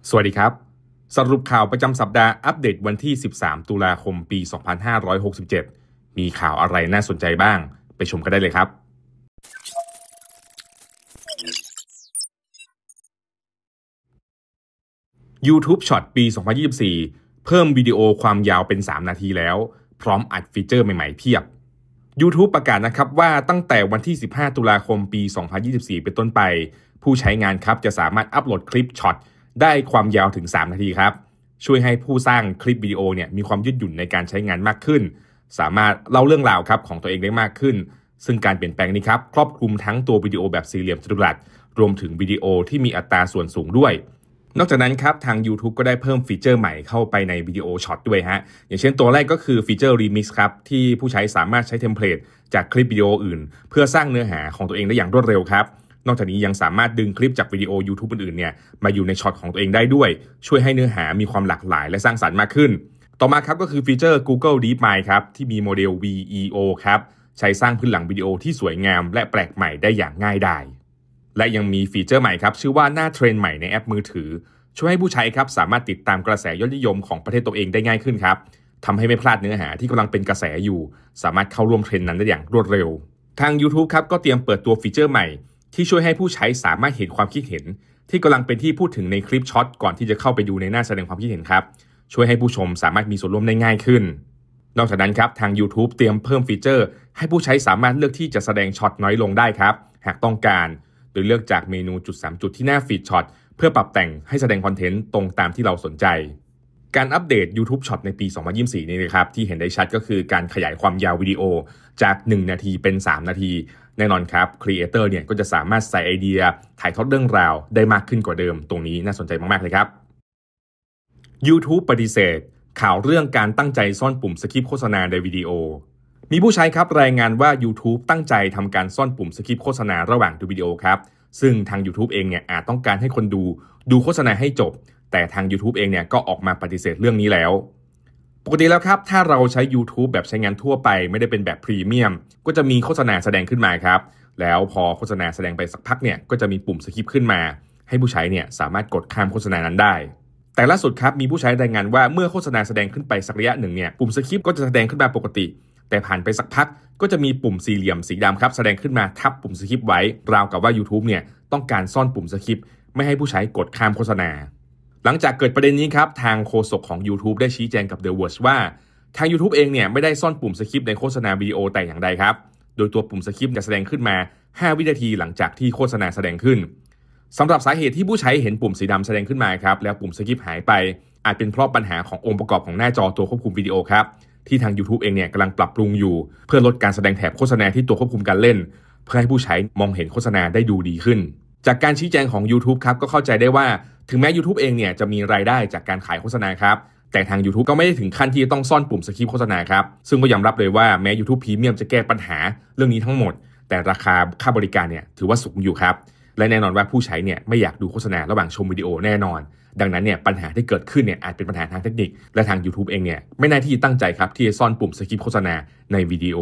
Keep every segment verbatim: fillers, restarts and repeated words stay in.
สวัสดีครับสรุปข่าวประจำสัปดาห์อัปเดตวันที่สิบสามตุลาคมปีสองพันห้าร้อยหกสิบเจ็ดมีข่าวอะไรน่าสนใจบ้างไปชมกันได้เลยครับ YouTube Short ปีสองพันยี่สิบสี่เพิ่มวิดีโอความยาวเป็นสามนาทีแล้วพร้อมอัดฟีเจอร์ใหม่ๆเพียบ YouTube ประกาศนะครับว่าตั้งแต่วันที่สิบห้าตุลาคมปีสองพันยี่สิบสี่เป็นต้นไปผู้ใช้งานครับจะสามารถอัปโหลดคลิปช็อตได้ความยาวถึงสามนาทีครับช่วยให้ผู้สร้างคลิปวิดีโอเนี่ยมีความยืดหยุ่นในการใช้งานมากขึ้นสามารถเล่าเรื่องราวครับของตัวเองได้มากขึ้นซึ่งการเปลี่ยนแปลงนี้ครับครอบคลุมทั้งตัววิดีโอแบบสี่เหลี่ยมจัตุรัสรวมถึงวิดีโอที่มีอัตราส่วนสูงด้วยนอกจากนั้นครับทาง YouTube ก็ได้เพิ่มฟีเจอร์ใหม่เข้าไปในวิดีโอช็อตด้วยฮะอย่างเช่นตัวแรกก็คือฟีเจอร์ Remix ครับที่ผู้ใช้สามารถใช้เทมเพลตจากคลิปวิดีโออื่นเพื่อสร้างเนื้อหาของตัวเองได้อย่างรวดเร็วครับนอกจากนี้ยังสามารถดึงคลิปจากวิดีโอ YouTube อื่นๆเนี่ยมาอยู่ในช็อตของตัวเองได้ด้วยช่วยให้เนื้อหามีความหลากหลายและสร้างสรรค์มากขึ้นต่อมาครับก็คือฟีเจอร์ Google DeepMind ครับที่มีโมเดล วี อี โอ ครับใช้สร้างพื้นหลังวิดีโอที่สวยงามและแปลกใหม่ได้อย่างง่ายดายและยังมีฟีเจอร์ใหม่ครับชื่อว่าหน้าเทรนด์ใหม่ในแอปมือถือช่วยให้ผู้ใช้ครับสามารถติดตามกระแสยอดนิยมของประเทศตัวเองได้ง่ายขึ้นครับทำให้ไม่พลาดเนื้อหาที่กำลังเป็นกระแสอยู่สามารถเข้าร่วมเทรนด์นั้นได้อย่างรวดเร็วทาง YouTube ครับก็เตรียมเปิดตัวฟีเจอร์ใหม่ที่ช่วยให้ผู้ใช้สามารถเห็นความคิดเห็นที่กำลังเป็นที่พูดถึงในคลิปช็อตก่อนที่จะเข้าไปดูในหน้าแสดงความคิดเห็นครับช่วยให้ผู้ชมสามารถมีส่วนร่วมได้ง่ายขึ้นนอกจากนั้นครับทาง YouTube เตรียมเพิ่มฟีเจอร์ให้ผู้ใช้สามารถเลือกที่จะแสดงช็อตน้อยลงได้ครับหากต้องการโดยเลือกจากเมนูจุดสามจุดที่หน้าฟีดช็อตเพื่อปรับแต่งให้แสดงคอนเทนต์ตรงตามที่เราสนใจการอัปเดต YouTube Short ในปีสองพันยี่สิบสี่นี้นะครับที่เห็นได้ชัดก็คือการขยายความยาววิดีโอจากหนึ่งนาทีเป็นสามนาทีแน่นอนครับครีเอเตอร์เนี่ยก็จะสามารถใส่ไอเดียถ่ายทอดเรื่องราวได้มากขึ้นกว่าเดิมตรงนี้น่าสนใจมากๆเลยครับ YouTube ปฏิเสธข่าวเรื่องการตั้งใจซ่อนปุ่มสคิปโฆษณาในวิดีโอมีผู้ใช้ครับรายงานว่า YouTube ตั้งใจทำการซ่อนปุ่มสคิปโฆษณาระหว่างดูวิดีโอครับซึ่งทาง YouTube เองเนี่ยอาจต้องการให้คนดูดูโฆษณาให้จบแต่ทาง YouTube เองเนี่ยก็ออกมาปฏิเสธเรื่องนี้แล้วปกติแล้วครับถ้าเราใช้ YouTube แบบใช้งานทั่วไปไม่ได้เป็นแบบพรีเมียมก็จะมีโฆษณาแสดงขึ้นมาครับแล้วพอโฆษณาแสดงไปสักพักเนี่ยก็จะมีปุ่มสคิปขึ้นมาให้ผู้ใช้เนี่ยสามารถกดข้ามโฆษณานั้นได้แต่ล่าสุดครับมีผู้ใช้รายงานว่าเมื่อโฆษณาแสดงขึ้นไปสักระยะหนึ่งเนี่ยปุ่มสคิปก็จะแสดงขึ้นมาปกติแต่ผ่านไปสักพักก็จะมีปุ่มสี่เหลี่ยมสีดำครับแสดงขึ้นมาทับปุ่มสคิปไว้ราวกับว่า YouTube เนี่ยต้องการซ่อนปุ่มสคิปไม่ให้ผู้ใช้กดข้ามโฆษณาหลังจากเกิดประเด็นนี้ครับทางโฆษกของ YouTube ได้ชี้แจงกับ The Verge ว่าทาง YouTube เองเนี่ยไม่ได้ซ่อนปุ่มสคิปในโฆษณาวิดีโอแต่อย่างใดครับโดยตัวปุ่มสคิปจะแสดงขึ้นมาห้าวินาทีหลังจากที่โฆษณาแสดงขึ้นสำหรับสาเหตุที่ผู้ใช้เห็นปุ่มสีดำแสดงขึ้นมาครับแล้วปุ่มสคิปหายไปอาจเป็นเพราะปัญหาขององค์ประกอบของหน้าจอตัวควบคุมวิดีโอครับที่ทาง YouTube เองเนี่ยกำลังปรับปรุงอยู่เพื่อลดการแสดงแถบโฆษณาที่ตัวควบคุมการเล่นเพื่อให้ผู้ใช้มองเห็นโฆษณาได้ดูดีขึ้นจากการชี้แจงของ YouTube ครับก็เข้าใจได้ว่าถึงแม้ YouTube เองเนี่ยจะมีรายได้จากการขายโฆษณาครับแต่ทาง YouTube ก็ไม่ได้ถึงขั้นที่จะต้องซ่อนปุ่มสคิปโฆษณาครับซึ่งก็ยอมรับเลยว่าแม้ YouTube Premium จะแก้ปัญหาเรื่องนี้ทั้งหมดแต่ราคาค่าบริการเนี่ยถือว่าสูงอยู่ครับและแน่นอนว่าผู้ใช้เนี่ยไม่อยากดูโฆษณาระหว่างชมวิดีโอแน่นอนดังนั้นเนี่ยปัญหาที่เกิดขึ้นเนี่ยอาจเป็นปัญหาทางเทคนิคและทาง YouTube เองเนี่ยไม่น่าที่ตั้งใจครับที่จะซ่อนปุ่มสคิปโฆษณาในวิดีโอ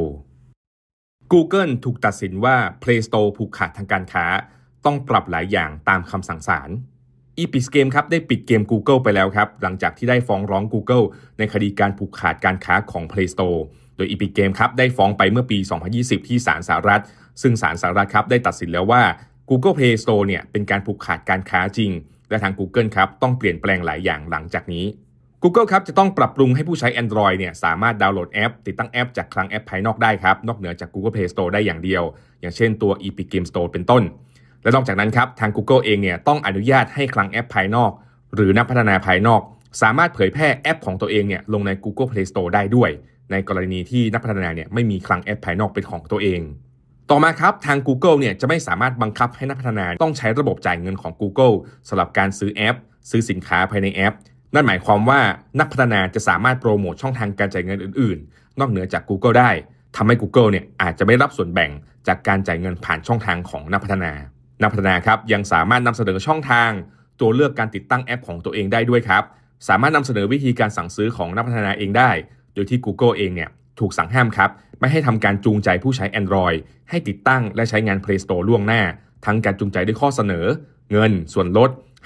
Google ถูกตัดสินว่า Play Store ผูกขาดทางการค้าต้องปรับหลายอย่างตามคำสั่งศาล Epic Games ครับได้ปิดเกม Google ไปแล้วครับหลังจากที่ได้ฟ้องร้อง Google ในคดีการผูกขาดการค้าของ Play Store โดย Epic Games ครับได้ฟ้องไปเมื่อปีสองพันยี่สิบที่ศาลสหรัฐซึ่งศาลสหรัฐครับได้ตัดสินแล้วว่า Google Play Store เนี่ยเป็นการผูกขาดการค้าจริงและทาง Google ครับต้องเปลี่ยนแปลงหลายอย่างหลังจากนี้ Google ครับจะต้องปรับปรุงให้ผู้ใช้ Android เนี่ยสามารถดาวน์โหลดแอปติดตั้งแอปจากคลังแอปภายนอกได้ครับนอกเหนือจาก Google Play Store ได้อย่างเดียวอย่างเช่นตัว Epic Games Store เป็นต้นและนอกจากนั้นครับทาง Google เองเนี่ยต้องอนุญาตให้คลังแอปภายนอกหรือนักพัฒนาภายนอกสามารถเผยแพร่แอปของตัวเองเนี่ยลงใน Google Play Store ได้ด้วยในกรณีที่นักพัฒนาเนี่ยไม่มีคลังแอปภายนอกเป็นของตัวเองต่อมาครับทาง Google เนี่ยจะไม่สามารถบังคับให้นักพัฒนาต้องใช้ระบบจ่ายเงินของ Google สำหรับการซื้อแอปซื้อสินค้าภายในแอปนั่นหมายความว่านักพัฒนาจะสามารถโปรโมทช่องทางการจ่ายเงินอื่นๆนอกเหนือจาก Google ได้ทำให้ Google เนี่ยอาจจะไม่รับส่วนแบ่งจากการจ่ายเงินผ่านช่องทางของนักพัฒนานักพัฒนาครับยังสามารถนำเสนอช่องทางตัวเลือกการติดตั้งแอปของตัวเองได้ด้วยครับสามารถนำเสนอวิธีการสั่งซื้อของนักพัฒนาเองได้โดยที่ Google เองเนี่ยถูกสั่งห้ามครับไม่ให้ทำการจูงใจผู้ใช้ Android ให้ติดตั้งและใช้งาน Play Store ล่วงหน้าทั้งการจูงใจด้วยข้อเสนอเงินส่วนลด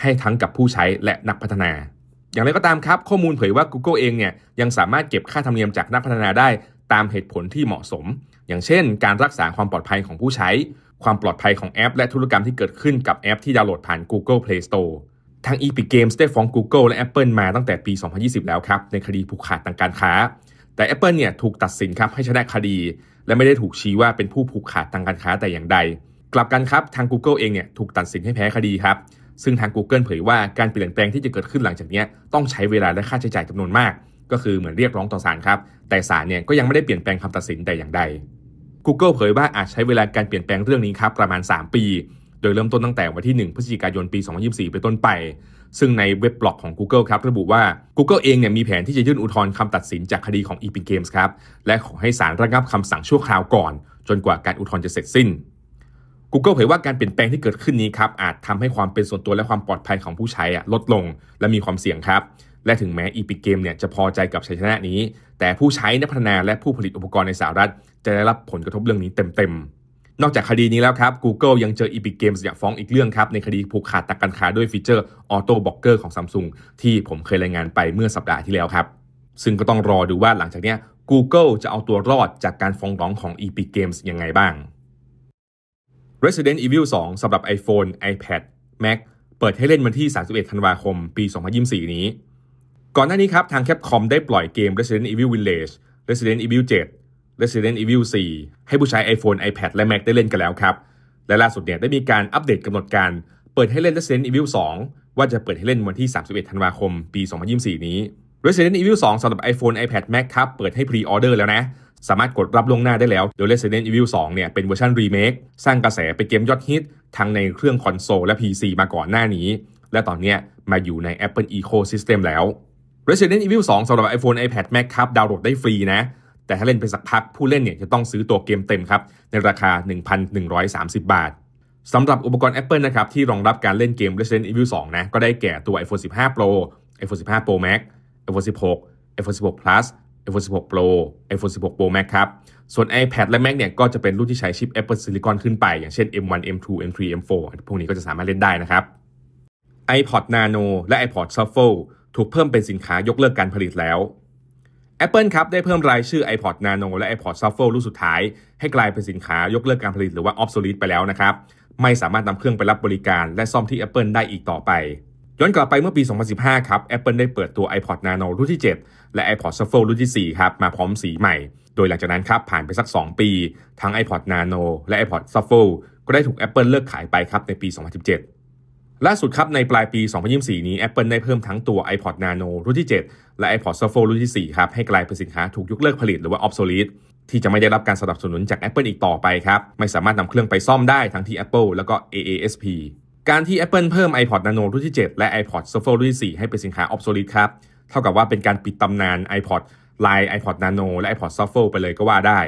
ให้ทั้งกับผู้ใช้และนักพัฒนาอย่างไรก็ตามครับข้อมูลเผยว่า Google เองเนี่ยยังสามารถเก็บค่าธรรมเนียมจากนักพัฒนาได้ตามเหตุผลที่เหมาะสมอย่างเช่นการรักษาความปลอดภัยของผู้ใช้ความปลอดภัยของแอปและธุรกรรมที่เกิดขึ้นกับแอปที่ดาวน์โหลดผ่าน Google Play Store ทาง Epic Games ได้ฟ้อง Google และ Apple มาตั้งแต่ปี สองพันยี่สิบ แล้วครับในคดีผูกขาดทางการค้าแต่ Apple เนี่ยถูกตัดสินครับให้ชนะคดีและไม่ได้ถูกชี้ว่าเป็นผู้ผูกขาดทางการค้าแต่อย่างใดกลับกันครับทาง Google เองเนี่ยถูกตัดสินให้แพ้คดีครับซึ่งทาง Google เผยว่าการเปลี่ยนแปลงที่จะเกิดขึ้นหลังจากนี้ต้องใช้เวลาและค่าใช้จ่ายจำนวนมากก็คือเหมือนเรียกร้องต่อศาลครับแต่ศาลเนี่ยก็ยังไม่ได้เปลี่ยนแปลงคำตัดสินแต่อย่างใด Google เผยว่าอาจใช้เวลาการเปลี่ยนแปลงเรื่องนี้ครับประมาณสามปีโดยเริ่มต้นตั้งแต่วันที่หนึ่งพฤศจิกายนปีสองพันยี่สิบสี่เป็นต้นไปซึ่งในเว็บบล็อกของ Google ครับระบุว่า Google เองเนี่ยมีแผนที่จะยื่นอุทธรณ์คำตัดสินจากคดีของ Epic Games ครับและขอให้ศาลระงับคำสั่งชั่วคราวก่อนจนกว่าการอุทธรณ์จะเสร็จสิ้น Google เผยว่าการเปลี่ยนแปลงที่เกิดขึ้นนี้ครับอาจทำให้ความเป็นส่วนตัวและความปลอดภัยของผู้ใช้ลดลงและมีความเสี่ยงครับและถึงแม้ Epic Games เนี่ยจะพอใจกับชัยชนะนี้แต่ผู้ใช้นักพัฒนาและผู้ผลิตอุปกรณ์ในสหรัฐจะได้รับผลกระทบเรื่องนี้เต็มๆนอกจากคดีนี้แล้วครับ Google ยังเจอ Epic Games อยากฟ้องอีกเรื่องครับในคดีผูกขาดทางการค้าด้วยฟีเจอร์ Auto Blocker ของ Samsung ที่ผมเคยรายงานไปเมื่อสัปดาห์ที่แล้วครับซึ่งก็ต้องรอดูว่าหลังจากนี้ Google จะเอาตัวรอดจากการฟ้องร้องของ Epic Games ยังไงบ้าง Resident Evil สองสำหรับ iPhone, iPad, Mac เปิดให้เล่นวันที่สามสิบเอ็ดธันวาคมปีสองพันยี่สิบสี่นี้ก่อนหน้านี้ครับทาง Capcom ได้ปล่อยเกม Resident Evil Village, Resident Evil เซเว่น Resident Evil โฟร์ให้ผู้ใช้ iPhone, iPad และ Mac ได้เล่นกันแล้วครับและล่าสุดเนี่ยได้มีการอัปเดตกำหนดการเปิดให้เล่น Resident Evil สองว่าจะเปิดให้เล่นวันที่สามสิบเอ็ดธันวาคมปีสองพันยี่สิบสี่นี้ Resident Evil สองสำหรับ iPhone, iPad, Mac ครับเปิดให้ Pre-order แล้วนะสามารถกดรับล่วงหน้าได้แล้วโดย Resident Evil สองเนี่ยเป็นเวอร์ชันรีเมคสร้างกระแสเป็นเกมยอดฮิตทั้งในเครื่องคอนโซลและ พี ซี มาก่อนหน้านี้และตอนนี้มาอยู่ใน Apple Ecosystem แล้ว Resident Evil สองสำหรับ iPhone, iPad, Mac ครับดาวน์โหลดได้ฟรีนะแต่ถ้าเล่นไปสักพักผู้เล่นเนี่ยจะต้องซื้อตัวเกมเต็มครับในราคา หนึ่งพันหนึ่งร้อยสามสิบ บาทสำหรับอุปกรณ์ Apple นะครับที่รองรับการเล่นเกม Resident Evil สองนะก็ได้แก่ตัว iPhone สิบห้า Pro iPhone สิบห้า Pro Max iPhone สิบหก iPhone สิบหก Plus iPhone สิบหก Pro iPhone สิบหก Pro Max ครับส่วน iPad และ Mac เนี่ยก็จะเป็นรุ่นที่ใช้ชิป Apple Silicon ขึ้นไปอย่างเช่น เอ็ม วัน เอ็ม ทู เอ็ม ทรี เอ็ม โฟร์ พวกนี้ก็จะสามารถเล่นได้นะครับ iPod Nano และ iPod Shuffle ถูกเพิ่มเป็นสินค้ายกเลิกการผลิตแล้ว Apple ครับได้เพิ่มรายชื่อ iPod Nano และ iPod Shuffle รุ่นสุดท้ายให้กลายเป็นสินค้ายกเลิกการผลิตหรือว่า obsolete ไปแล้วนะครับไม่สามารถนำเครื่องไปรับบริการและซ่อมที่ Apple ได้อีกต่อไปย้อนกลับไปเมื่อปีสองพันสิบห้าครับ Apple ได้เปิดตัว iPod Nano รุ่นที่เจ็ดและ iPod Shuffle รุ่นที่สี่ครับมาพร้อมสีใหม่โดยหลังจากนั้นครับผ่านไปสักสองปีทั้ง iPod Nano และ iPod Shuffle ก็ได้ถูก Apple เลิกขายไปครับในปีสองพันสิบเจ็ดล่าสุดครับในปลายปีสองพันยี่สิบสี่นี้ Apple ได้เพิ่มทั้งตัว iPod Nano รุ่นที่เจ็ดและ iPod Shuffle รุ่นที่สี่ครับให้กลายเป็นสินค้าถูกยกเลิกผลิตหรือว่า obsolete ที่จะไม่ได้รับการสนับสนุนจาก Apple อีกต่อไปครับไม่สามารถนำเครื่องไปซ่อมได้ทั้งที่ Apple แล้วก็ เอ เอ เอส พี การที่ Apple เพิ่ม iPod Nano รุ่นที่เจ็ดและ iPod Shuffle รุ่นที่สี่ให้เป็นสินค้า obsolete ครับเท่ากับว่าเป็นการปิดตำนาน iPod ลาย iPod Nano และ iPod Shuffle ไปเลยก็ว่าได้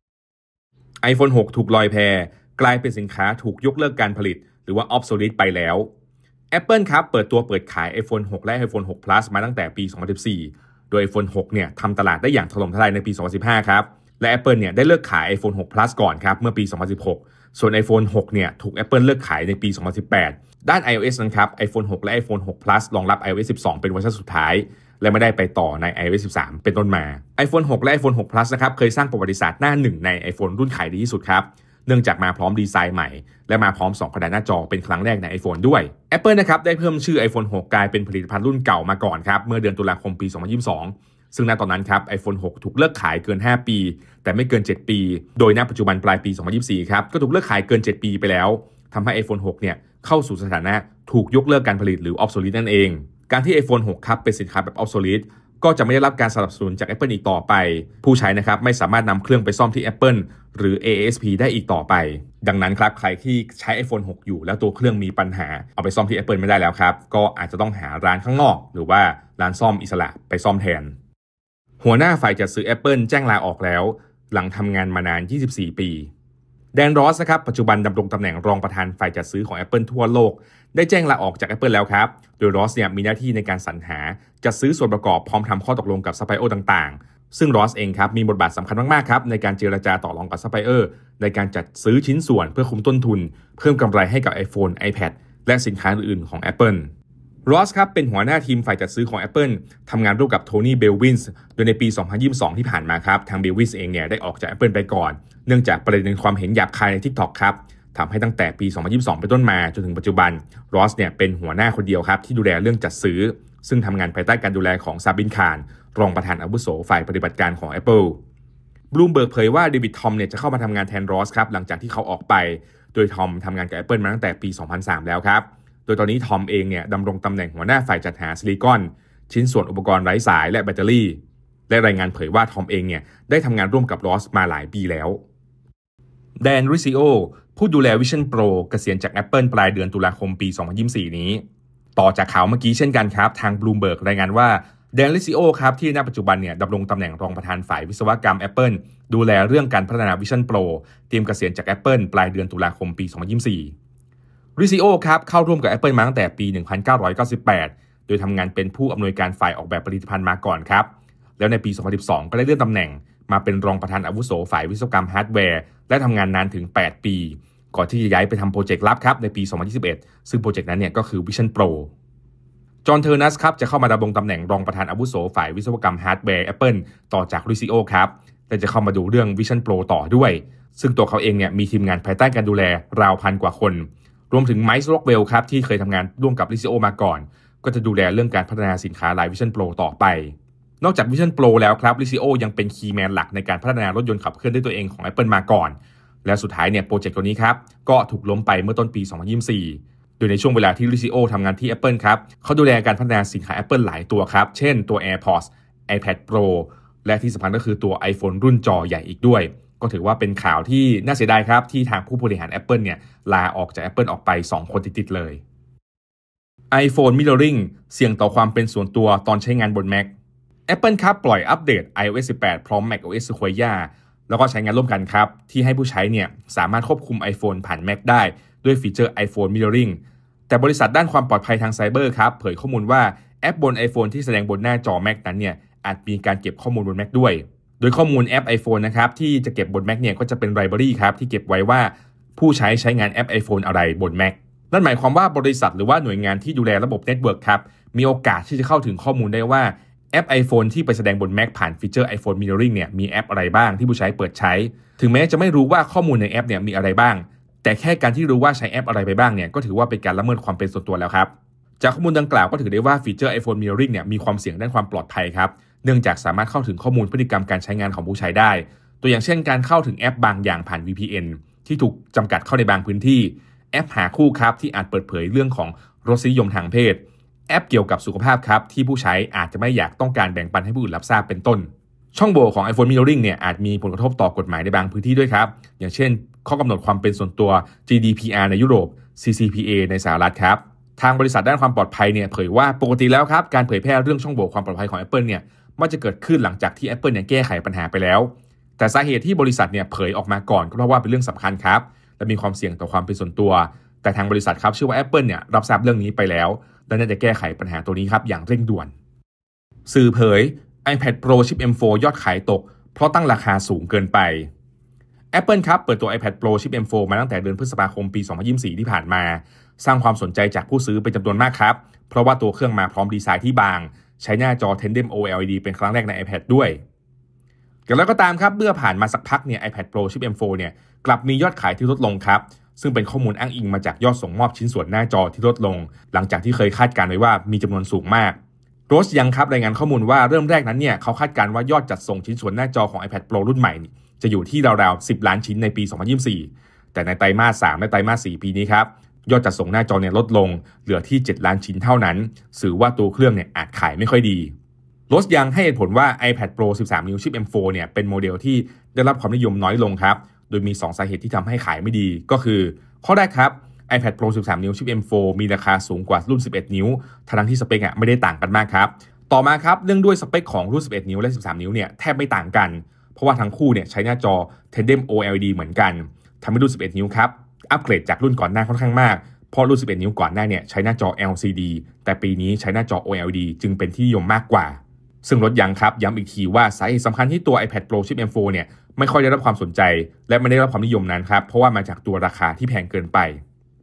iPhone หกถูกลอยแพกลายเป็นสินค้าถูกยกเลิกการผลิตหรือว่า obsolete ไปแล้ว Apple ครับเปิดตัวเปิดขาย iPhone หกและ iPhone หก Plus มาตั้งแต่ปีสองพันสิบสี่โดย iPhone หกเนี่ยทำตลาดได้อย่างถล่มทลายในปีสองพันสิบห้าครับและ Apple เนี่ยได้เลิกขาย iPhone หก Plus ก่อนครับเมื่อปีสองพันสิบหกส่วน iPhone หกเนี่ยถูก Apple เลิกขายในปีสองพันสิบแปดด้าน iOS นั้นครับ iPhone หกและ iPhone หก Plus รองรับ iOS สิบสองเป็นเวอร์ชันสุดท้ายและไม่ได้ไปต่อใน iOS สิบสามเป็นต้นมา iPhone หกและ iPhone หก Plus นะครับเคยสร้างประวัติศาสตร์หน้าหนึ่งใน iPhone รุ่นขายดีที่สุดครับเนื่องจากมาพร้อมดีไซน์ใหม่และมาพร้อมสองกระดานหน้าจอเป็นครั้งแรกใน iPhone ด้วย Apple นะครับได้เพิ่มชื่อ iPhone หกกลายเป็นผลิตภัณฑ์รุ่นเก่ามาก่อนครับเมื่อเดือนตุลาคมปีสองพันยี่สิบสองซึ่งณตอนนั้นครับ iPhone หกถูกเลิกขายเกินห้าปีแต่ไม่เกินเจ็ดปีโดยณปัจจุบันปลายปีสองพันยี่สิบสี่ครับก็ถูกเลิกขายเกินเจ็ดปีไปแล้วทำให้ iPhone หกเนี่ยเข้าสู่สถานะถูกยกเลิกการผลิตหรือ obsolete นั่นเองการที่ iPhone หกครับเป็นสินค้าแบบ obsolete ก็จะไม่ได้รับการสนับสนุนจาก Apple อีกต่อไปผู้ใช้นะครับไม่สามารถนำเครื่องไปซ่อมที่ Apple หรือ เอ เอ เอส พี ได้อีกต่อไปดังนั้นครับใครที่ใช้ iPhone หกอยู่แล้วตัวเครื่องมีปัญหาเอาไปซ่อมที่ Apple ไม่ได้แล้วครับก็อาจจะต้องหาร้านข้างนอกหรือว่าร้านซ่อมอิสระไปซ่อมแทนหัวหน้าฝ่ายจัดซื้อ Apple แจ้งลาออกแล้วหลังทำงานมานานยี่สิบสี่ปีแดนรอสนะครับปัจจุบันดำรงตำแหน่งรองประธานฝ่ายจัดซื้อของ Apple ทั่วโลกได้แจ้งลาออกจาก Apple แล้วครับโดยรอสเนี่ยมีหน้าที่ในการสรรหาจัดซื้อส่วนประกอบพร้อมทำข้อตกลงกับซัพพลายเออร์ต่างๆซึ่งรอสเองครับมีบทบาทสำคัญมากๆครับในการเจรจาต่อรองกับซัพพลายเออร์ในการจัดซื้อชิ้นส่วนเพื่อคุมต้นทุนเพิ่มกำไรให้กับ iPhone iPad และสินค้าอื่นๆของ Apple รอสครับเป็นหัวหน้าทีมฝ่ายจัดซื้อของ Apple ทำงานร่วมกับโทนี่เบลวินส์โดยในปี สองพันยี่สิบสอง ที่ผ่านมาครับทางเบลวินส์เองเนี่ยได้ออกจาก Apple ไปก่อนเนื่องจากประเด็นความเห็นหยาบคายใน TikTok ครับทำให้ตั้งแต่ปี สองพันยี่สิบสอง เป็นต้นมาจนถึงปัจจุบันรอสเนี่ยเป็นหัวหน้าคนเดียวครับที่ดูแลเรื่องจัดซื้อซึ่งทำงานภายใต้การดูแลของซาบิน คานรองประธานอาวุโสฝ่ายปฏิบัติการของ Apple บลูมเบิร์กเผยว่าเดวิดทอมเนี่ยจะเข้ามาทำงานแทนรอสครับหลังจากที่เขาออกไปโดยทอมทำงานกับ Apple มาตั้งแต่ปี สองพันสาม แล้วครับโดยตอนนี้ทอมเองเนี่ยดำรงตำแหน่งหัวหน้าฝ่ายจัดหาซิลิคอนชิ้นส่วนอุปกรณ์ไร้สายและแบตเตอรี่และรายงานเผยว่าทอมเองเนี่ยได้ทำงานร่วมกับรอสมาหลายปีแล้วแดน ริซิโอผู้ดูแล Vision Pro เกษียณจาก Apple ปลายเดือนตุลาคมปี สองพันยี่สิบสี่ นี้ต่อจากข่าวเมื่อกี้เช่นกันครับทาง Bloomberg รายงานว่าแดน ริซิโอครับที่ณปัจจุบันเนี่ยดำรงตำแหน่งรองประธานฝ่ายวิศวกรรม Apple ดูแลเรื่องการพัฒนา Vision Pro เตรียมเกษียณจาก Apple ปลายเดือนตุลาคมปี สองพันยี่สิบสี่ ริซิโอครับเข้าร่วมกับ Apple มาตั้งแต่ปี หนึ่งพันเก้าร้อยเก้าสิบแปด โดยทำงานเป็นผู้อำนวยการฝ่ายออกแบบผลิตภัณฑ์มาก่อนครับแล้วในปี สองพันสิบสอง ก็ได้เลื่อนตำแหน่งมาเป็นรองประธานอาวุโสฝ่ายวิศวกรรมฮาร์ดแวร์และทำงานนานถึงแปดปีก่อนที่จะย้ายไปทำโปรเจกต์ลับครับในปี สองพันยี่สิบเอ็ด ซึ่งโปรเจกต์นั้นเนี่ยก็คือ Vision Pro จอห์น เทอร์นัสครับจะเข้ามาดำรงตำแหน่งรองประธานอาวุโสฝ่ายวิศวกรรมฮาร์ดแวร์ Apple ต่อจาก ริซิโอ ครับและจะเข้ามาดูเรื่อง Vision Pro ต่อด้วยซึ่งตัวเขาเองเนี่ยมีทีมงานภายใต้การดูแลราวพันกว่าคนรวมถึงไมค์ ร็อกเวลล์ครับที่เคยทำงานร่วมกับ ริซิโอ มาก่อนก็จะดูแลเรื่องการพัฒนาสินค้าไลน์ Vision Pro ต่อไปนอกจาก Vision Pro แล้วครับ ริซิโอ ยังเป็นคีย์แมนหลักในการพัฒนารถยนต์ขับเคลื่อนด้วยตัวเองของ Apple มาก่อนและสุดท้ายเนี่ยโปรเจกต์ตัวนี้ครับก็ถูกล้มไปเมื่อต้นปี สองพันยี่สิบสี่ โดยในช่วงเวลาที่ ริซิโอ ทำงานที่ Apple ครับเขาดูแลการพัฒนาสินค้า Apple หลายตัวครับเช่นตัว AirPods iPad Pro และที่สำคัญก็คือตัว iPhone รุ่นจอใหญ่อีกด้วยก็ถือว่าเป็นข่าวที่น่าเสียดายครับที่ทางผู้บริหาร Apple เนี่ยลาออกจาก Apple ออกไปสองคนติดๆเลย iPhone Mirroring เสี่ยงต่อความเป็นส่วนตัวตอนใช้งานบน Mac Apple ครับปล่อยอัปเดต ไอ โอ เอส สิบแปด พร้อม macOS Sequoia แล้วก็ใช้งานร่วมกันครับที่ให้ผู้ใช้เนี่ยสามารถควบคุม iPhone ผ่าน Mac ได้ด้วยฟีเจอร์ iPhone Mirroring แต่บริษัทด้านความปลอดภัยทางไซเบอร์ครับเผยข้อมูลว่าแอปบน iPhone ที่แสดงบนหน้าจอ Mac นั้นเนี่ยอาจมีการเก็บข้อมูลบน Mac ด้วยโดยข้อมูลแอป iPhone นะครับที่จะเก็บบน Mac เนี่ยก็จะเป็นไลบรารีครับที่เก็บไว้ว่าผู้ใช้ใช้งานแอป iPhone อะไรบน Mac นั่นหมายความว่าบริษัทหรือว่าหน่วยงานที่ดูแลระบบเน็ตเวิร์กครับมีโอกาสที่จะเข้าถึงข้อมูลได้ว่าแอป iPhone ที่ไปแสดงบน Mac ผ่านฟีเจอร์ iPhone Mirroring เนี่ยมีแอปอะไรบ้างที่ผู้ใช้เปิดใช้ถึงแม้จะไม่รู้ว่าข้อมูลในแอปเนี่ยมีอะไรบ้างแต่แค่การที่รู้ว่าใช้แอปอะไรไปบ้างเนี่ยก็ถือว่าเป็นการละเมิดความเป็นส่วนตัวแล้วครับจากข้อมูลดังกล่าวก็ถือได้ว่าฟีเจอร์ iPhone Mirroring เนี่ยมีความเสี่ยงด้านความปลอดภัยครับเนื่องจากสามารถเข้าถึงข้อมูลพฤติกรรมการใช้งานของผู้ใช้ได้ตัวอย่างเช่นการเข้าถึงแอปบางอย่างผ่าน วี พี เอ็น ที่ถูกจำกัดเข้าในบางพื้นที่แอปหาคู่ครับที่อาจเปิดเผยเรื่องของรสนิยมทางเพศแอปเกี่ยวกับสุขภาพครับที่ผู้ใช้อาจจะไม่อยากต้องการแบ่งปันให้ผู้อื่นรับทราบเป็นต้นช่องโหว่ของ iPhone Mirroring เนี่ยอาจมีผลกระทบต่อกฎหมายในบางพื้นที่ด้วยครับอย่างเช่นข้อกำหนดความเป็นส่วนตัว จี ดี พี อาร์ ในยุโรป ซี ซี พี เอ ในสหรัฐครับทางบริษัทด้านความปลอดภัยเนี่ยเผยว่าปกติแล้วครับการเผยแพร่เรื่องช่องโหว่ความปลอดภัยของ Apple เนี่ยมันจะเกิดขึ้นหลังจากที่ Apple เนี่ยแก้ไขปัญหาไปแล้วแต่สาเหตุที่บริษัทเนี่ยเผยออกมาก่อนก็เพราะว่าเป็นเรื่องสำคัญครับและมีความเสี่ยงต่อความเป็นส่วนตัวแต่ทางบริษัทครับเชื่อว่า Apple เนี่ยรับทราบเรื่องนี้ไปแล้วและน่าจะแก้ไขปัญหาตัวนี้ครับอย่างเร่งด่วนสื่อเผย iPad Pro ชิป เอ็ม โฟร์ ยอดขายตกเพราะตั้งราคาสูงเกินไป Apple ครับเปิดตัว iPad Pro ชิป เอ็ม โฟร์ มาตั้งแต่เดือนพฤษภาคมปี สองพันยี่สิบสี่ ที่ผ่านมาสร้างความสนใจจากผู้ซื้อเป็นจำนวนมากครับเพราะว่าตัวเครื่องมาพร้อมดีไซน์ที่บางใช้หน้าจอ Tandem โอ แอล อี ดี เป็นครั้งแรกใน iPad ด้วยอย่างไรก็ตามครับเมื่อผ่านมาสักพักเนี่ย iPad Pro ชิป เอ็ม โฟร์ เนี่ยกลับมียอดขายที่ลดลงครับซึ่งเป็นข้อมูลอ้างอิงมาจากยอดส่งมอบชิ้นส่วนหน้าจอที่ลดลงหลังจากที่เคยคาดการณ์ไว้ว่ามีจำนวนสูงมากโรสยังครับรายงานข้อมูลว่าเริ่มแรกนั้นเนี่ยเขาคาดการณ์ว่ายอดจัดส่งชิ้นส่วนหน้าจอของ iPad Pro รุ่นใหม่จะอยู่ที่ราวๆสิบล้านชิ้นในปี สองพันยี่สิบสี่ แต่ในไตรมาสสามและไตรมาสสี่ปีนี้ครับยอดจัดส่งหน้าจอเนี่ยลดลงเหลือที่เจ็ดล้านชิ้นเท่านั้นสื่อว่าตัวเครื่องเนี่ยอาจขายไม่ค่อยดีโรสยังให้เหตุผลว่า iPad Pro สิบสาม นิ้วชิป เอ็ม โฟร์ เนี่ยเป็นโมเดลที่ได้รับความนิยมน้อยลงครับโดยมีสองสาเหตุที่ทำให้ขายไม่ดีก็คือข้อแรกครับ iPad Pro สิบสาม นิ้วชิป เอ็ม โฟร์ มีราคาสูงกว่ารุ่นสิบเอ็ดนิ้วทั้งที่สเปคอ่ะไม่ได้ต่างกันมากครับต่อมาครับเนื่องด้วยสเปคของรุ่นสิบเอ็ดนิ้วและสิบสามนิ้วเนี่ยแทบไม่ต่างกันเพราะว่าทั้งคู่เนี่ยใช้หน้าจอ Tandem โอ แอล อี ดี เหมือนกันทำให้รุ่นสิบเอ็ดนิ้วครับอัปเกรดจากรุ่นก่อนหน้าค่อนข้างมากเพราะรุ่นสิบเอ็ดนิ้วก่อนหน้าเนี่ยใช้หน้าจอ แอล ซี ดี แต่ปีนี้ใช้หน้าจอ โอ แอล อี ดี จึงเป็นที่นิยมมากกว่าซึ่งรถยังครับย้ำอีกทีว่าสาเหตุสำคัญที่ตัว iPad Pro ชิป เอ็ม โฟร์ เนี่ยไม่ค่อยได้รับความสนใจและไม่ได้รับความนิยมนั้นครับเพราะว่ามาจากตัวราคาที่แพงเกินไป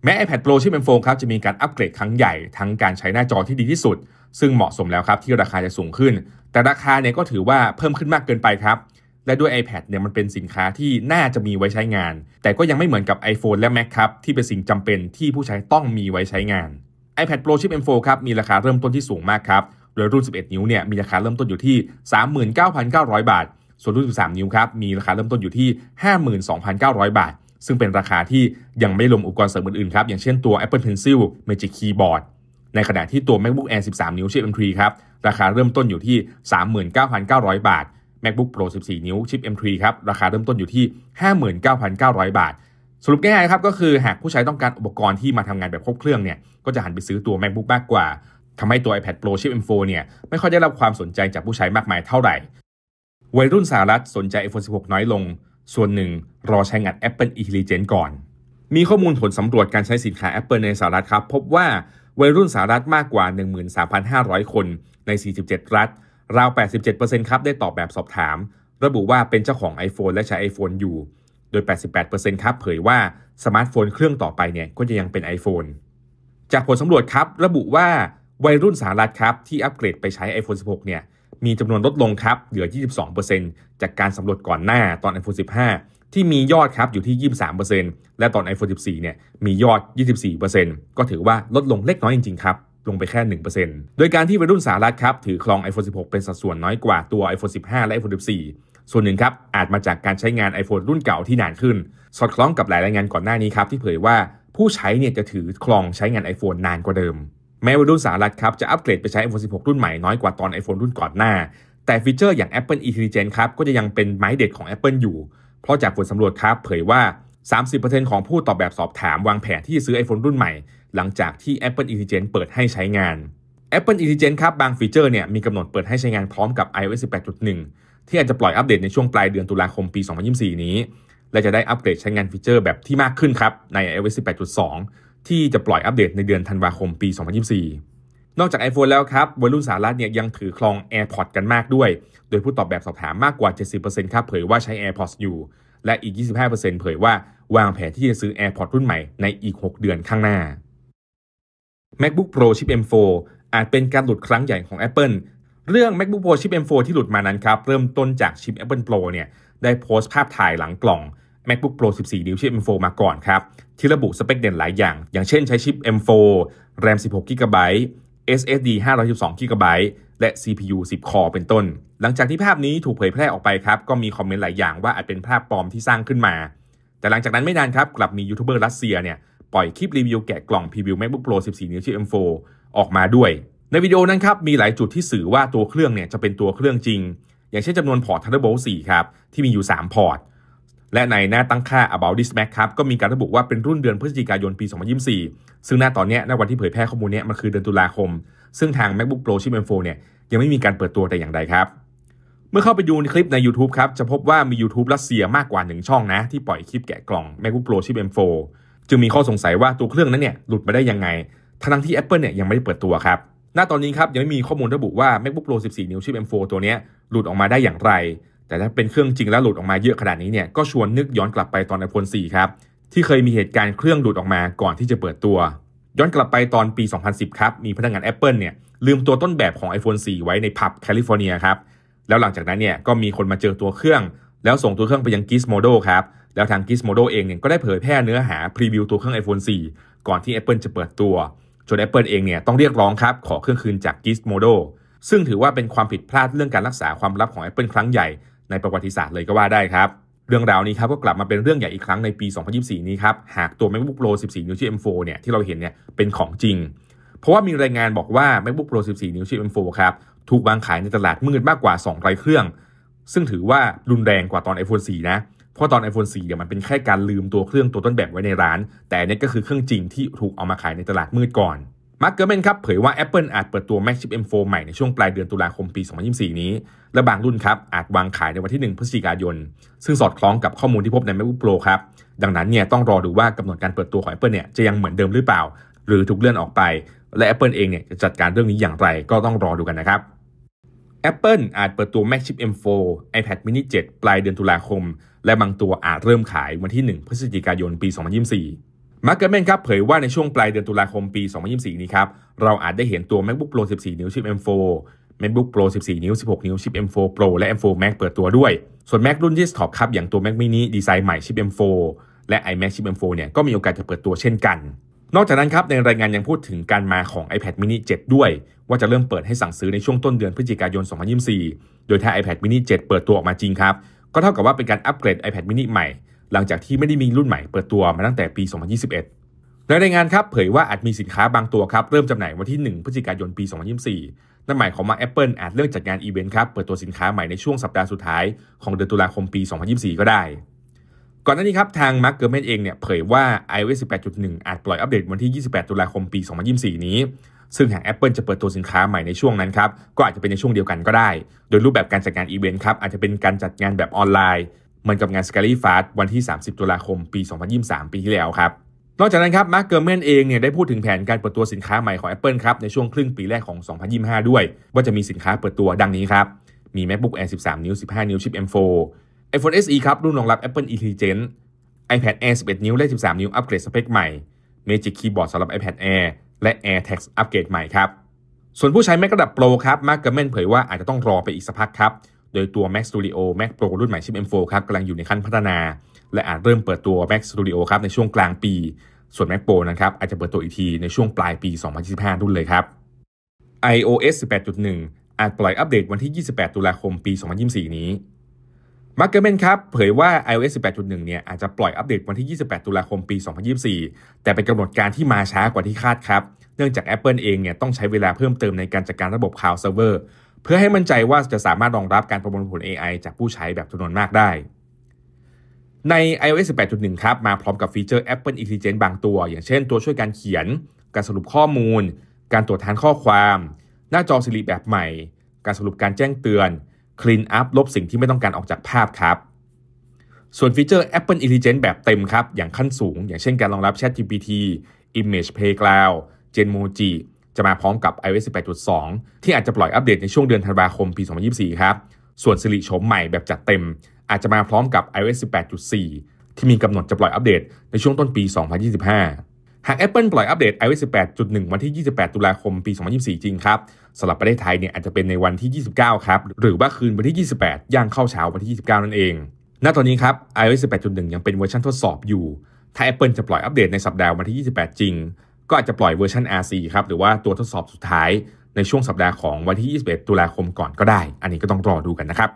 แม้ iPad Pro ชิป เอ็ม โฟร์ ครับจะมีการอัปเกรดครั้งใหญ่ทั้งการใช้หน้าจอที่ดีที่สุดซึ่งเหมาะสมแล้วครับที่ราคาจะสูงขึ้นแต่ราคาเนี่ยก็ถือว่าเพิ่มขึ้นมากเกินไปครับและด้วย iPad เนี่ยมันเป็นสินค้าที่น่าจะมีไว้ใช้งานแต่ก็ยังไม่เหมือนกับ iPhone และ Mac ครับที่เป็นสิ่งจำเป็นที่ผู้ใช้ต้องมีไว้ใช้งาน iPad Pro ชิป เอ็ม โฟร์ ครับมีราคาเริ่มต้นที่สูงมากครับโดยรุ่นสิบเอ็ดนิ้วเนี่ยมีราคาเริ่มต้นอยู่ที่ สามหมื่นเก้าพันเก้าร้อย บาทส่วนรุ่นสิบสามนิ้วครับมีราคาเริ่มต้นอยู่ที่ ห้าหมื่นสองพันเก้าร้อย บาทซึ่งเป็นราคาที่ยังไม่รวมอุปกรณ์เสริมอื่นๆครับอย่างเช่นตัว Apple Pencil Magic Keyboard ในขณะที่ตัว MacBook Air สิบสามนิ้วชิป เอ็ม ทรี ครับราคาเริ่มต้นอยู่ที่ สามหมื่นเก้าพันเก้าร้อย บาท MacBook Pro สิบสี่นิ้วชิป เอ็ม ทรี ครับราคาเริ่มต้นอยู่ที่ ห้าหมื่นเก้าพันเก้าร้อย บาทสรุปง่ายๆครับก็คือหากผู้ใช้ต้องการอุปกรณ์ที่มาทำงานแบบครบเครื่องเนี่ยก็จะหันไปซื้อตัว MacBook มากกว่าทำให้ตัว iPad Pro ชิป เอ็ม โฟร์ เนี่ยไม่ค่อยได้รับความสนใจจากผู้ใช้มากมายเท่าไหร่วัยรุ่นสหรัฐสนใจ iPhone สิบหก น้อยลงส่วนหนึ่งรอใช้งาน Apple Intelligence ก่อนมีข้อมูลผลสำรวจการใช้สินค้า Apple ในสหรัฐครับพบว่าวัยรุ่นสหรัฐมากกว่า หนึ่งหมื่นสามพันห้าร้อย คนใน สี่สิบเจ็ด รัฐราว แปดสิบเจ็ดเปอร์เซ็นต์ ครับได้ตอบแบบสอบถามระบุว่าเป็นเจ้าของ iPhone และใช้ iPhone อยู่โดย แปดสิบแปดเปอร์เซ็นต์ ครับเผยว่าสมาร์ทโฟนเครื่องต่อไปเนี่ยก็จะยังเป็น iPhone จากผลสำรวจครับระบุว่าวัยรุ่นสหรัฐครับที่อัปเกรดไปใช้ iPhone สิบหก เนี่ยมีจำนวนลดลงครับเหลือ ยี่สิบสองเปอร์เซ็นต์ จากการสำรวจก่อนหน้าตอน iPhone สิบห้า ที่มียอดครับอยู่ที่ ยี่สิบสามเปอร์เซ็นต์ และตอน iPhone สิบสี่ เนี่ยมียอด ยี่สิบสี่เปอร์เซ็นต์ ก็ถือว่าลดลงเล็กน้อยจริงๆครับลงไปแค่ หนึ่งเปอร์เซ็นต์ โดยการที่วัยรุ่นสหรัฐครับถือครอง iPhone สิบหก เป็นสัดส่วนน้อยกว่าตัว iPhone สิบห้า และ iPhone สิบสี่ ส่วนหนึ่งครับอาจมาจากการใช้งาน iPhone รุ่นเก่าที่นานขึ้นสอดคล้องกับหลายรายงานก่อนหน้านี้ครับที่เผยว่าผู้ใช้เนี่ยจะถือครองใช้งาน iPhone นานกว่าเดิมแม้วัยรุ่นสหรัฐครับจะอัปเกรดไปใช้ iPhone สิบหก รุ่นใหม่น้อยกว่าตอน iPhone รุ่นก่อนหน้าแต่ฟีเจอร์อย่าง Apple Intelligence ครับก็จะยังเป็นไม้เด็ดของ Apple อยู่เพราะจากผลสำรวจครับเผยว่า สามสิบเปอร์เซ็นต์ ของผู้ตอบแบบสอบถามวางแผนที่จะซื้อ iPhone รุ่นใหม่หลังจากที่ Apple Intelligence เปิดให้ใช้งาน Apple Intelligence ครับบางฟีเจอร์เนี่ยมีกำหนดเปิดให้ใช้งานพร้อมกับ iOS สิบแปดจุดหนึ่ง ที่อาจจะปล่อยอัปเดตในช่วงปลายเดือนตุลาคมปีสองพันยี่สิบสี่นี้และจะได้อัปเกรดใช้งานฟีเจอร์แบบที่มากขึ้นครับใน iOS สิบแปดจุดสอง ที่จะปล่อยอัปเดตในเดือนธันวาคมปีสองพันยี่สิบสี่นอกจาก iPhone แล้วครับวัยรุ่นสหรัฐเนี่ยยังถือครอง AirPods กันมากด้วยโดยผู้ตอบแบบสอบถามมากกว่า เจ็ดสิบเปอร์เซ็นต์ ครับเผยว่าใช้ AirPods อยู่และอีก ยี่สิบห้าเปอร์เซ็นต์ เผยว่าวางแผนที่จะซื้อ AirPods รุ่นใหม่ในอีกหกเดือนข้างหน้า MacBook Pro ชิป เอ็ม โฟร์ อาจเป็นการหลุดครั้งใหญ่ของ Apple เรื่อง MacBook Pro ชิป เอ็ม โฟร์ ที่หลุดมานั้นครับเริ่มต้นจากชิป Apple Pro เนี่ยได้โพสต์ภาพถ่ายหลังกล่อง MacBook Pro สิบสี่ นิ้วชิป เอ็ม โฟร์ มาก่อนครับที่ระบุสเปคเด่นหลายอย่างอย่างเช่นใช้ชิป เอ็ม โฟร์ แรม สิบหก จี บี เอส เอส ดี ห้าร้อยสิบสอง จี บี และ ซี พี ยู สิบ คอร์ เป็นต้นหลังจากที่ภาพนี้ถูกเผยแพร่ออกไปครับก็มีคอมเมนต์หลายอย่างว่าอาจเป็นภาพปลอมที่สร้างขึ้นมาแต่หลังจากนั้นไม่นานครับกลับมียูทูบเบอร์รัสเซียเนี่ยปล่อยคลิปรีวิวแกะกล่องพรีวิว MacBook Pro สิบสี่ นิ้วชิป เอ็ม โฟร์ ออกมาด้วยในวิดีโอนั้นครับมีหลายจุดที่สื่อว่าตัวเครื่องเนี่ยจะเป็นตัวเครื่องจริงอย่างเช่นจำนวนพอร์ต Thunderbolt โฟร์ ครับที่มีอยู่สามพอร์ตและในหน้าตั้งค่า About This Mac ครับก็มีการระบุว่าเป็นรุ่นเดือนพฤศจิกายนปีสองพันยี่สิบสี่ซึ่งหน้าตอนนี้ณวันที่เผยแพร่ข้อมูลนี้มันคือเดือนตุลาคมซึ่งทาง MacBook Pro ชิป เอ็ม โฟร์ เนี่ยยังไม่มีการเปิดตัวแต่อย่างใดครับเมื่อเข้าไปดูในคลิปใน YouTube ครับจะพบว่ามี YouTube รัสเซียมากกว่าหนึ่งช่องนะที่ปล่อยคลิปแกะกล่อง MacBook Pro ชิป เอ็ม โฟร์ จึงมีข้อสงสัยว่าตัวเครื่องนั้นเนี่ยหลุดมาได้ยังไงทั้งที่ Apple เนี่ยยังไม่ได้เปิดตัวครับณตอนนี้ครับยังไม่มีข้อมูลระบุว่า MacBook Pro สิบสี่ นิ้วชิป เอ็ม โฟร์ ตัวนี้หลุดออกมาได้อย่างไรแต่ถ้าเป็นเครื่องจริงแล้วหลุดออกมาเยอะขนาดนี้เนี่ยก็ชวนนึกย้อนกลับไปตอน iPhone โฟร์ ครับที่เคยมีเหตุการณ์เครื่องหลุดออกมาก่อนที่จะเปิดตัวย้อนกลับไปตอนปีสองพันสิบครับมีพนักงาน Apple เนี่ยลืมตัวต้นแบบของ iPhone โฟร์ ไว้ในผับแคลิฟอร์เนียครับแล้วหลังจากนั้นเนี่ยก็มีคนมาเจอตัวเครื่องแล้วส่งตัวเครื่องไปยัง Gizmodo ครับแล้วทาง Gizmodo เองเนี่ยก็ได้เผยแพร่เนื้อหาพรีวิวตัวเครื่อง iPhone โฟร์ ก่อนที่ Apple จะเปิดตัวจน Apple เองเนี่ยต้องเรียกร้องครับขอเครื่องคืนจาก Gizmodo ซึ่งถือว่าเป็นความผิดพลาดเรื่องการรักษาความลับของ Apple ครั้งใหญ่ในประวัติศาสตร์เลยก็ว่าได้ครับเรื่องราวนี้ครับก็กลับมาเป็นเรื่องใหญ่อีกครั้งในปีสองพันยี่สิบสี่นี้ครับหากตัว MacBook Pro สิบสี่ นิ้วชิป เอ็ม โฟร์ เนี่ยที่เราเห็นเนี่ยเป็นของจริงเพราะว่ามีรายงานบอกว่า MacBook Pro สิบสี่ นิ้วชิป เอ็ม โฟร์ ครับถูกวางขายในตลาดมืดมากกว่าสองร้อยเครื่องซึ่งถือว่ารุนแรงกว่าตอน iPhone โฟร์ นะเพราะตอน iPhone โฟร์ เนี่ยมันเป็นแค่การลืมตัวเครื่องตัวต้นแบบไว้ในร้านแต่อันนี้ก็คือเครื่องจริงที่ถูกเอามาขายในตลาดมืดก่อนมาร์ค เกอร์แมนครับเผยว่า Apple อาจเปิดตัว Mac ชิป เอ็ม โฟร์ ใหม่ในช่วงปลายเดือนตุลาคมปีสองพันยี่สิบสี่นี้และบางรุ่นครับอาจวางขายในวันที่หนึ่งพฤศจิกายนซึ่งสอดคล้องกับข้อมูลที่พบใน MacBook Pro ครับดังนั้นเนี่ยต้องรอดูว่ากำหนดการเปิดตัวของ Apple เนี่ยจะยังเหมือนเดิมหรือเปล่าหรือถูกเลื่อนออกไปและ Apple เองเนี่ยจะจัดการเรื่องนี้อย่างไรก็ต้องรอดูกันนะครับ Apple อาจเปิดตัว Mac ชิป เอ็ม โฟร์ iPad mini เจ็ด ปลายเดือนตุลาคมและบางตัวอาจเริ่มขายวันที่หนึ่งพฤศจิกายนปีสองพันยี่สิบสี่มาร์ค เกอร์แมนครับเผยว่าในช่วงปลายเดือนตุลาคมปีสองพันยี่สิบสี่นี้ครับเราอาจได้เห็นตัว MacBook Pro สิบสี่ นิ้วชิป เอ็ม โฟร์ MacBook Pro สิบสี่ นิ้ว สิบหก นิ้วชิป เอ็ม โฟร์ Pro และ เอ็ม โฟร์ Max เปิดตัวด้วยส่วน Mac รุ่นที่ท็อปครับอย่างตัว Mac mini ดีไซน์ใหม่ชิป เอ็ม โฟร์ และ iMac ชิป เอ็ม โฟร์ เนี่ยก็มีโอกาสจะเปิดตัวเช่นกันนอกจากนั้นครับในรายงานยังพูดถึงการมาของ iPad mini เจ็ดด้วยว่าจะเริ่มเปิดให้สั่งซื้อในช่วงต้นเดือนพฤศจิกายนสองพันยี่สิบสี่โดยถ้า iPad mini เจ็ดเปิดตัวออกมาจริงครับก็เท่ากับว่าเป็นการอัปเกรด iPad mini ใหม่หลังจากที่ไม่ได้มีรุ่นใหม่เปิดตัวมาตั้งแต่ปีสองพันยี่สิบเอ็ดในรายงานครับเผยว่าอาจมีสินค้าบางตัวครับเริ่มจำหน่ายวันที่หนึ่งพฤศจิกายนปีสองพันยี่สิบสี่นั่นหมายความว่า Apple อาจเริ่มจัดงานอีเวนต์ครับเปิดตัวสินค้าใหม่ในช่วงสัปดาห์สุดท้ายของเดือนตุลาคมปีสองพันยี่สิบสี่ก็ได้ก่อนหน้านี้ครับทางมาร์ค เกอร์แมนเองเนี่ยเผยว่า iOS สิบแปดจุดหนึ่ง อาจปล่อยอัปเดตวันที่ยี่สิบแปดตุลาคมปีสองพันยี่สิบสี่นี้ซึ่งหาก Apple จะเปิดตัวสินค้าใหม่ในช่วงนั้นครับก็อาจจะเป็นในช่วงเดียวกันก็ได้โดยรูปแบบการจัดงานอีเวนต์ครับอาจจะเป็นการจัดงานแบบออนไลน์เหมือนกับงาน Scary Fast วันที่สามสิบตุลาคมปีสองพันยี่สิบสามปีที่แล้วครับนอกจากนั้นครับมาร์ค เกอร์แมนเองเนี่ยได้พูดถึงแผนการเปิดตัวสินค้าใหม่ของ Apple ครับในช่วงครึ่งปีแรกของสองพันยี่สิบห้าด้วยว่าจะมีสินค้าเปิดตัวดังนี้ครับมี MacBook Air สิบสาม นิ้ว สิบห้า นิ้วชิป เอ็ม โฟร์ iPhone เอส อี ครับรุ่นรองรับ Apple Intelligence iPad Air สิบเอ็ด นิ้วและสิบสาม นิ้วอัปเกรดสเปคใหม่ Magic Keyboard สำหรับ iPad Air และ AirTags อัปเกรดใหม่ครับส่วนผู้ใช้ Mac ระดับ Pro ครับมาร์ค เกอร์แมนเผยว่าอาจจะต้องรอไปอีกสักพักครับโดยตัว Mac Studio Mac Pro รุ่นใหม่ชิป เอ็ม โฟร์ ครับกำลังอยู่ในขั้นพัฒนาและอาจเริ่มเปิดตัว Mac Studio ครับในช่วงกลางปีส่วน Mac Pro นะครับอาจจะเปิดตัวอีกทีในช่วงปลายปีสองพันยี่สิบห้ารุ่นเลยครับ iOS สิบแปดจุดหนึ่ง อาจปล่อยอัปเดตวันที่ยี่สิบแปดตุลาคมปีสองพันยี่สิบสี่นี้มาร์ค เกอร์แมนครับเผยว่า iOS สิบแปดจุดหนึ่ง เนี่ยอาจจะปล่อยอัปเดตวันที่ยี่สิบแปดตุลาคมปีสองพันยี่สิบสี่แต่เป็นกำหนดการที่มาช้ากว่าที่คาดครับเนื่องจาก Apple เองเนี่ยต้องใช้เวลาเพิ่มเติมในการจัดการระบบ Cloud Server เพื่อให้มั่นใจว่าจะสามารถรองรับการประมวลผล เอ ไอ จากผู้ใช้แบบจำนวนมากได้ใน iOS สิบแปดจุดหนึ่ง ครับมาพร้อมกับฟีเจอร์ Apple Intelligence บางตัวอย่างเช่นตัวช่วยการเขียนการสรุปข้อมูลการตรวจทานข้อความหน้าจอ Siri แบบใหม่การสรุปการแจ้งเตือน Clean Up ลบสิ่งที่ไม่ต้องการออกจากภาพครับส่วนฟีเจอร์ Apple Intelligence แบบเต็มครับอย่างขั้นสูงอย่างเช่นการรองรับ ChatGPT Image Playground Genmoji จะมาพร้อมกับ iOS สิบแปดจุดสอง ที่อาจจะปล่อยอัปเดตในช่วงเดือนธันวาคมปีสองพันยี่สิบสี่ครับส่วน Siri โฉมใหม่แบบจัดเต็มอาจจะมาพร้อมกับ iOS สิบแปดจุดสี่ ที่มีกำหนดจะปล่อยอัปเดตในช่วงต้นปีสองพันยี่สิบห้าหาก Apple ปล่อยอัปเดต iOS สิบแปดจุดหนึ่ง วันที่ยี่สิบแปดตุลาคมปีสองพันยี่สิบสี่จริงครับสำหรับประเทศไทยเนี่ยอาจจะเป็นในวันที่ยี่สิบเก้าครับหรือว่าคืนวันที่ยี่สิบแปดย่างเข้าเช้าวันที่ยี่สิบเก้านั่นเองณตอนนี้ครับ iOS สิบแปดจุดหนึ่ง ยังเป็นเวอร์ชันทดสอบอยู่ถ้า Apple จะปล่อยอัปเดตในสัปดาห์วันที่ยี่สิบแปดจริงก็อาจจะปล่อยเวอร์ชัน อาร์ ซี ครับหรือว่าตัวทดสอบสุดท้ายในช่วงสัปดาห์ของวันที่ยี่สิบเอ็ดตุลาคมก่อนก็ได้อันนี้ก็ต้องรอดูกันนะครับ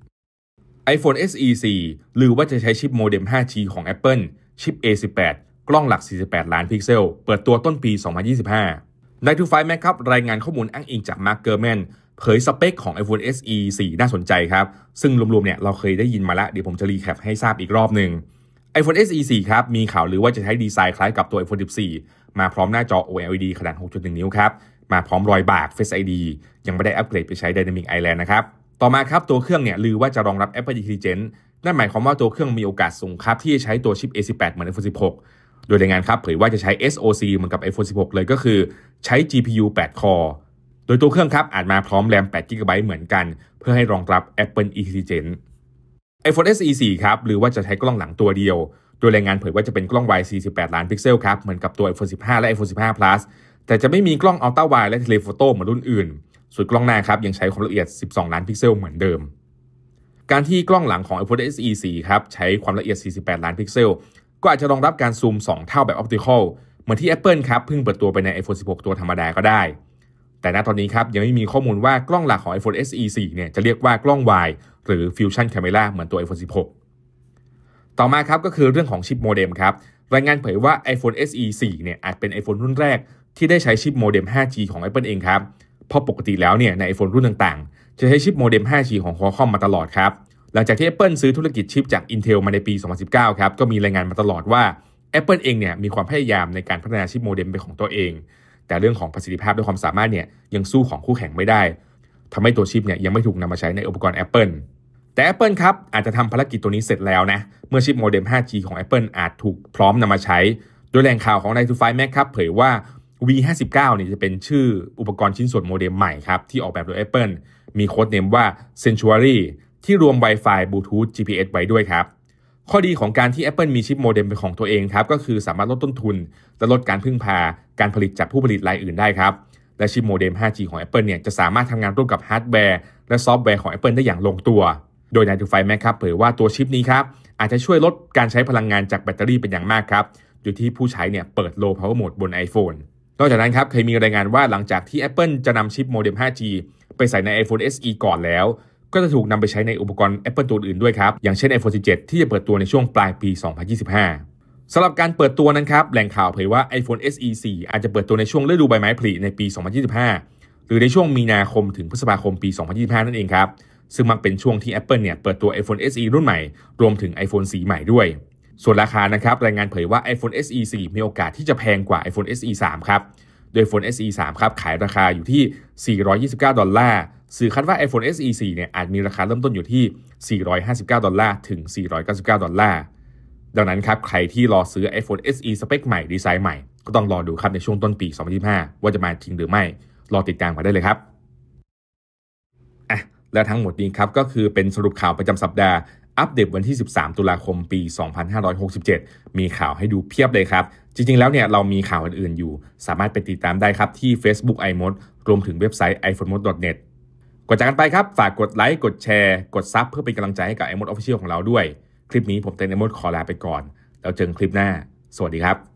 iPhone เอส อี สี่ หรือว่าจะใช้ชิปโมเด็ม ห้าจี ของ Apple ชิป เอ สิบแปด กล้องหลักสี่สิบแปดล้านพิกเซลเปิดตัวต้นปีสองพันยี่สิบห้า ไนน์ ทู ไฟว์ Mac ครับรายงานข้อมูลอ้างอิงจากมาร์ค เกอร์แมนเผยสเปคของ iPhone เอส อี สี่ น่าสนใจครับซึ่งรวมๆเนี่ยเราเคยได้ยินมาแล้วเดี๋ยวผมจะรีแคปให้ทราบอีกรอบหนึ่ง iPhone เอส อี สี่ ครับมีข่าวลือว่าจะใช้ดีไซน์คล้ายกับตัว iPhone สิบสี่ มาพร้อมหน้าจอ โอ แอล อี ดี ขนาด หกจุดหนึ่ง นิ้วครับมาพร้อมรอยบาก Face ไอ ดี ยังไม่ได้อัปเกรดไปใช้ Dynamic Island นะครับต่อมาครับตัวเครื่องเนี่ยลือว่าจะรองรับ Apple Intelligence นั่นหมายความว่าตัวเครื่องมีโอกาสสูงครับที่จะใช้ตัวชิป เอ สิบแปด เหมือน iPhone สิบหก โดยรายงานครับเผยว่าจะใช้ เอส โอ ซี เหมือนกับ iPhone สิบหก เลยก็คือใช้ จี พี ยู แปด Core โดยตัวเครื่องครับอาจมาพร้อมแรม แปด จี บี เหมือนกันเพื่อให้รองรับ Apple Intelligence iPhone เอส อี สี่ ครับหรือว่าจะใช้กล้องหลังตัวเดียวโดยรายงานเผยว่าจะเป็นกล้อง Wide สี่สิบแปดล้านพิกเซลครับเหมือนกับตัว iPhone สิบห้า และ iPhone สิบห้า Plus แต่จะไม่มีกล้อง Ultra Wide และ Telephoto เหมือนรุ่นอื่นส่วนกล้องหน้าครับยังใช้ความละเอียดสิบสองล้านพิกเซลเหมือนเดิมการที่กล้องหลังของ iPhone เอส อี สี่ ครับใช้ความละเอียดสี่สิบแปดล้านพิกเซลก็อาจจะรองรับการซูมสองเท่าแบบ Optical เหมือนที่ Apple ครับเพิ่งเปิดตัวไปใน iPhone สิบหก ตัวธรรมดาก็ได้แต่ณตอนนี้ครับยังไม่มีข้อมูลว่ากล้องหลักของ iPhone เอส อี สี่ เนี่ยจะเรียกว่ากล้อง Wide หรือ Fusion Camera เหมือนตัว iPhone สิบหก ต่อมาครับก็คือเรื่องของชิปโมเด็มครับรายงานเผยว่า iPhone เอส อี สี่ เนี่ยอาจเป็น iPhone รุ่นแรกที่ได้ใช้ชิปโมเด็ม ห้าจี ของ Apple เองครับเพราะปกติแล้วเนี่ยใน iPhone รุ่นต่างๆจะใช้ชิปโมเด็ม ห้าจี ของ Qualcomm มาตลอดครับหลังจากที่ Apple ซื้อธุรกิจชิปจาก Intel มาในปี สองพันสิบเก้า ครับก็มีรายงานมาตลอดว่า Apple เองเนี่ยมีความพยายามในการพัฒนาชิปโมเด็มเป็นของตัวเองแต่เรื่องของประสิทธิภาพและความสามารถเนี่ยยังสู้ของคู่แข่งไม่ได้ทำให้ตัวชิปเนี่ยยังไม่ถูกนำมาใช้ในอุปกรณ์ Apple แต่ Apple ครับอาจจะทำภารกิจตัวนี้เสร็จแล้วนะเมื่อชิปโมเด็ม ห้าจี ของ Apple อาจถูกพร้อมนำมาใช้โดยแหล่งข่าวของ ไนน์ ทู ไฟว์ Mac ครับเผยว่า วี ห้าสิบเก้า เนี่ยจะเป็นชื่ออุปกรณ์ชิ้นส่วนโมเด็มใหม่ครับที่ออกแบบโดย Apple มีโค้ดเนมว่า Sanctuary ที่รวม Wi-Fi Bluetooth จี พี เอส ไว้ด้วยครับข้อดีของการที่ Apple มีชิปโมเด็มเป็นของตัวเองครับก็คือสามารถลดต้นทุนและลดการพึ่งพาการผลิตจากผู้ผลิตรายอื่นได้ครับและชิปโมเด็ม ไฟว์จี ของ Apple เนี่ยจะสามารถทำงานร่วมกับฮาร์ดแวร์และซอฟต์แวร์ของ Apple ได้อย่างลงตัวโดย ไนน์ทูไฟว์ Mac ครับเผยว่าตัวชิปนี้ครับอาจจะช่วยลดการใช้พลังงานจากแบตเตอรี่เป็นอย่างมากครับอยู่ที่ผู้ใช้เนี่ยเปิด Low Power Mode บน iPhone นอกจากนั้นครับเคยมีรายงานว่าหลังจากที่ Apple จะนำชิปโมเด็ม ไฟว์จี ไปใส่ใน iPhone เอส อี ก่อนแล้วก็จะถูกนำไปใช้ในอุปกรณ์ Apple ตัวอื่นด้วยครับอย่างเช่น iPhone สิบเจ็ด ที่จะเปิดตัวในช่วงปลายปี สองพันยี่สิบห้า สำหรับการเปิดตัวนั้นครับแหล่งข่าวเผยว่า iPhone เอส อี โฟร์ อาจจะเปิดตัวในช่วงฤดูใบไม้ผลิในปี สองพันยี่สิบห้า หรือในช่วงมีนาคมถึงพฤษภาคมปี สองพันยี่สิบห้า นั่นเองครับซึ่งมักเป็นช่วงที่ Apple เนี่ยเปิดตัว iPhone เอส อี รุ่นใหม่รวมถึง iPhone สีใหม่ด้วยส่วนราคานะครับรายงานเผยว่า iPhone เอส อี โฟร์ มีโอกาสที่จะแพงกว่า iPhone เอส อี ทรี ครับโดย iPhone เอส อี ทรี ครับขายราคาอยู่ที่สี่ร้อยยี่สิบเก้าดอลลาร์สื่อคาดว่า iPhone เอส อี โฟร์ เนี่ยอาจมีราคาเริ่มต้นอยู่ที่สี่ร้อยห้าสิบเก้าดอลลาร์ถึงสี่ร้อยเก้าสิบเก้าดอลลาร์ดังนั้นครับใครที่รอซื้อ iPhone เอส อี สเปคใหม่ดีไซน์ใหม่ก็ต้องรอดูครับในช่วงต้นปี สองพันยี่สิบห้า ว่าจะมาจริงหรือไม่รอติดตามกันได้เลยครับอ่ะและทั้งหมดนี้ครับก็คือเป็นสรุปข่าวประจำสัปดาห์อัปเดตวันที่สิบสามตุลาคมปีสองพันห้าร้อยหกสิบเจ็ดมีข่าวให้ดูเพียบเลยครับจริงๆแล้วเนี่ยเรามีข่าวอื่นๆอยู่สามารถไปติดตามได้ครับที่ Facebook iMod รวมถึงเว็บไซต์ ไอโฟนมด ดอท เน็ต ก่อนจากกันไปครับฝากกดไลค์กดแชร์กดซับเพื่อเป็นกำลังใจให้กับ iMod Official ของเราด้วยคลิปนี้ผมเต้น iMod ขอลาไปก่อนแล้วเจอกันคลิปหน้าสวัสดีครับ